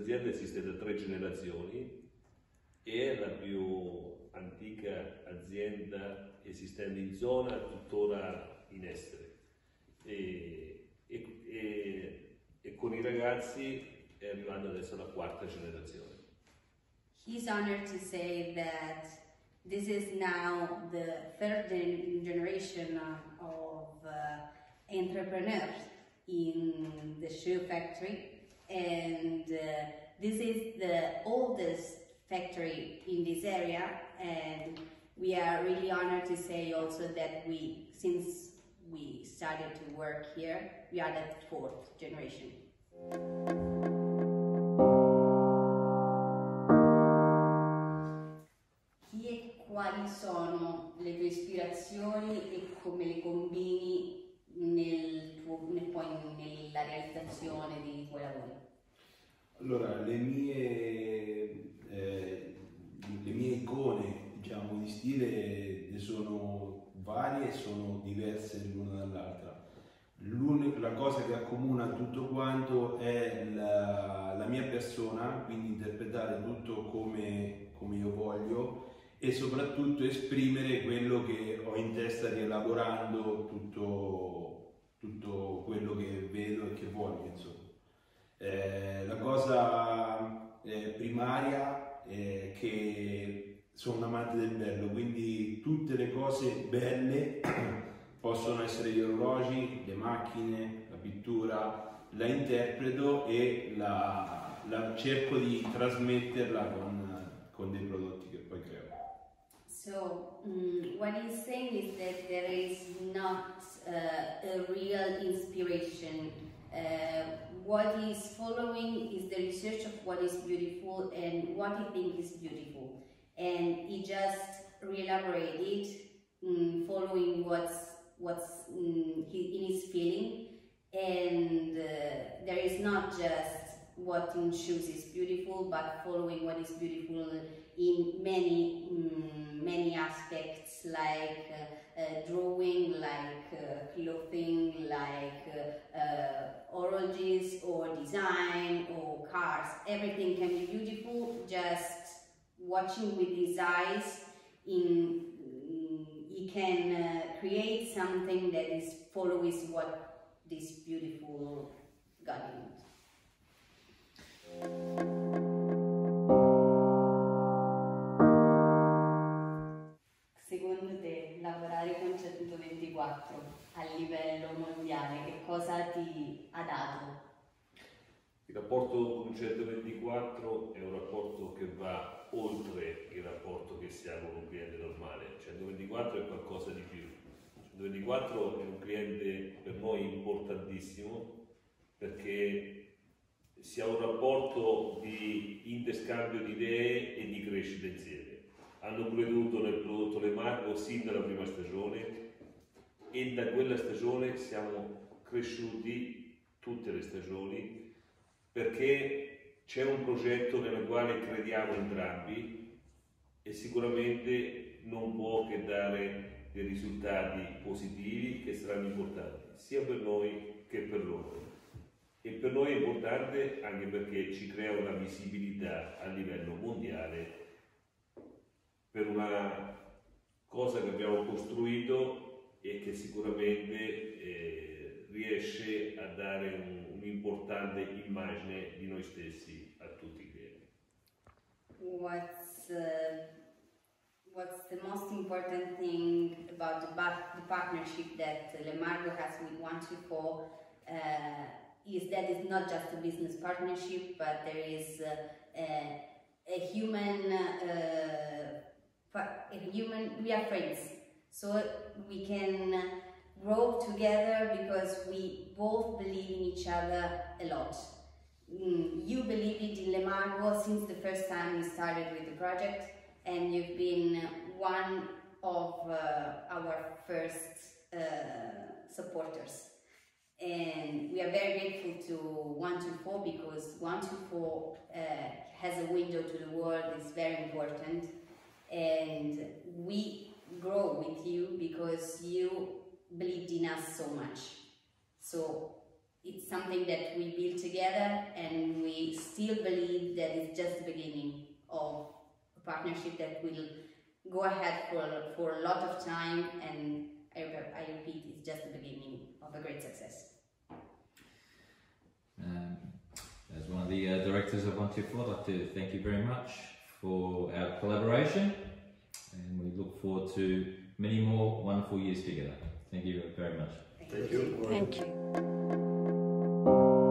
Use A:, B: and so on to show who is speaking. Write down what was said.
A: azienda esiste da 3 generazioni, è la più antica azienda esistente in zona, tuttora in essere. E con i ragazzi è arrivata adesso la 4ª generazione.
B: He's honored to say that this is now the 3rd generation of entrepreneurs in the shoe factory, and this is the oldest factory in this area, and we are really honored to say also that since we started to work here, we are the 4th generation. Chi e quali sono le tue ispirazioni e come le combini poi nella realizzazione dei tuoi lavori?
C: Allora, le mie icone, diciamo, di stile sono varie e sono diverse l'una dall'altra. La cosa che accomuna tutto quanto è la mia persona, quindi interpretare tutto come io voglio e soprattutto esprimere quello che ho in testa rielaborando tutto quello che vedo e che voglio, insomma. La cosa primaria è che sono un amante del bello, quindi tutte le cose belle possono essere gli orologi, le macchine, la pittura, la interpreto e la cerco di trasmetterla con dei prodotti che poi creo.
B: So, what he's saying is that there is not a real inspiration. What he's following is the research of what is beautiful and what he thinks is beautiful. And he just re-elaborated following what's in his feeling. And there is not just what in shoes is beautiful, but following what is beautiful in many aspects, like drawing, like clothing, like horologies or design or cars. Everything can be beautiful. Just watching with his eyes, he can create something that follows what this beautiful God is. Secondo te, lavorare con 124 a livello mondiale, che cosa ti ha dato?
A: Il rapporto con 124 è un rapporto che va oltre il rapporto che si ha con un cliente normale. 124 è qualcosa di più. 124 è un cliente per noi importantissimo perché si ha un rapporto di interscambio di idee e di crescita insieme. Hanno creduto nel prodotto Lemarco sin dalla prima stagione e da quella stagione siamo cresciuti tutte le stagioni perché c'è un progetto nel quale crediamo entrambi e sicuramente non può che dare dei risultati positivi che saranno importanti sia per noi che per loro. E per noi è importante anche perché ci crea una visibilità a livello mondiale per una cosa che abbiamo costruito e che sicuramente riesce a dare un'importante immagine di noi stessi a tutti i clienti.
B: What's the most important thing about the partnership that Lemarco has with 124 is that it's not just a business partnership, but there is a human, we are friends, so we can grow together because we both believe in each other a lot. You believed in Lemarco since the first time we started with the project, and you've been one of our first supporters. And we are very grateful to 124 because 124 has a window to the world, it's very important. And we grow with you because you believed in us so much. So it's something that we build together, and we still believe that it's just the beginning of a partnership that will go ahead for a lot of time, and I repeat, it's just the beginning of a great success.
D: As one of the directors of 124, I'd like to thank you very much for our collaboration, and we look forward to many more wonderful years together. Thank you very much.
A: Thank you.
B: Thank you.
E: Thank you.